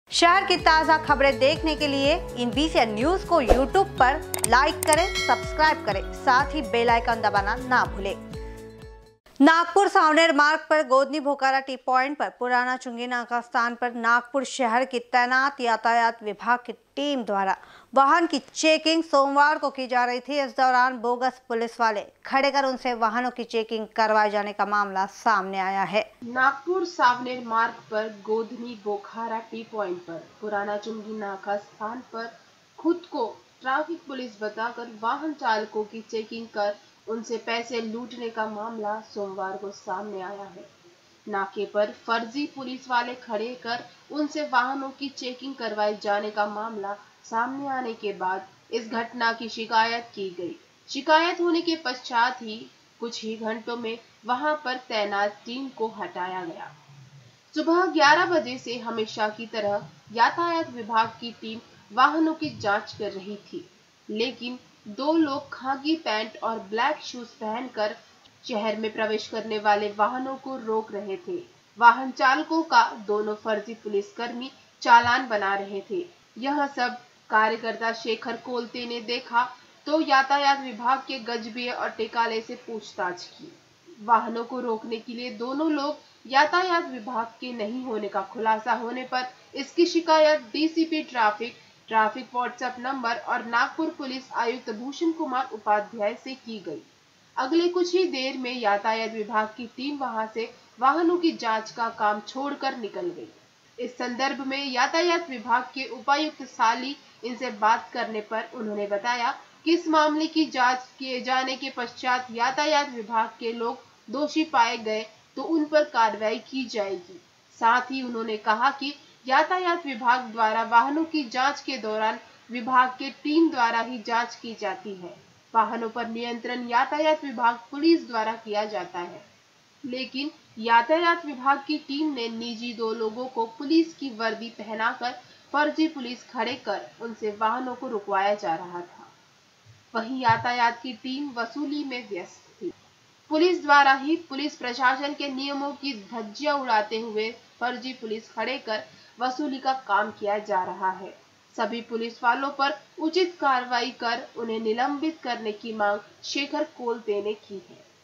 शहर की ताज़ा खबरें देखने के लिए इन VCN न्यूज़ को YouTube पर लाइक करें, सब्सक्राइब करें, साथ ही बेल आइकन दबाना ना भूलें। नागपुर सावनेर मार्ग पर गोदनी भोकारा टी पॉइंट पर पुराना चुंगी नाका स्थान पर नागपुर शहर की तैनात यातायात विभाग की टीम द्वारा वाहन की चेकिंग सोमवार को की जा रही थी। इस दौरान बोगस पुलिस वाले खड़े कर उनसे वाहनों की चेकिंग करवाए जाने का मामला सामने आया है। नागपुर सावनेर मार्ग पर गोधनी बोखारा टी पॉइंट पर पुराना चुंगी नाका स्थान पर खुद को ट्रैफिक पुलिस बताकर वाहन चालकों की चेकिंग कर उनसे पैसे लूटने का मामला सोमवार को सामने आया है। नाके पर फर्जी पुलिस वाले खड़े कर उनसे वाहनों की चेकिंग करवाए जाने का मामला सामने आने के बाद इस घटना की शिकायत की गई। शिकायत होने के पश्चात ही कुछ ही घंटों में वहां पर तैनात टीम को हटाया गया। सुबह 11 बजे से हमेशा की तरह यातायात विभाग की टीम वाहनों की जांच कर रही थी, लेकिन दो लोग खाकी पैंट और ब्लैक शूज पहनकर शहर में प्रवेश करने वाले वाहनों को रोक रहे थे। वाहन चालकों का दोनों फर्जी पुलिसकर्मी चालान बना रहे थे। यह सब कार्यकर्ता शेखर कोलते ने देखा तो यातायात विभाग के गजबे और टिकाले से पूछताछ की। वाहनों को रोकने के लिए दोनों लोग यातायात विभाग के नहीं होने का खुलासा होने पर इसकी शिकायत डीसीपी ट्रैफिक व्हाट्सएप नंबर और नागपुर पुलिस आयुक्त भूषण कुमार उपाध्याय से की गई। अगले कुछ ही देर में यातायात विभाग की टीम वहां से वाहनों की जांच का काम छोड़कर निकल गई। इस संदर्भ में यातायात विभाग के उपायुक्त साली इनसे बात करने पर उन्होंने बताया कि इस मामले की जांच किए जाने के पश्चात यातायात विभाग के लोग दोषी पाए गए तो उन पर कार्रवाई की जाएगी। साथ ही उन्होंने कहा कि यातायात विभाग द्वारा वाहनों की जांच के दौरान विभाग के टीम द्वारा ही जांच की जाती है। वाहनों पर नियंत्रण यातायात विभाग पुलिस द्वारा किया जाता है, लेकिन यातायात विभाग की टीम ने निजी दो लोगों को पुलिस की वर्दी पहनाकर फर्जी पुलिस खड़े कर उनसे वाहनों को रुकवाया जा रहा था। वहीं यातायात की टीम वसूली में व्यस्त थी। पुलिस द्वारा ही पुलिस प्रशासन के नियमों की धज्जियां उड़ाते हुए फर्जी पुलिस खड़े कर वसूली का काम किया जा रहा है। सभी पुलिस वालों पर उचित कार्रवाई कर उन्हें निलंबित करने की मांग शेखर कोलते ने की है।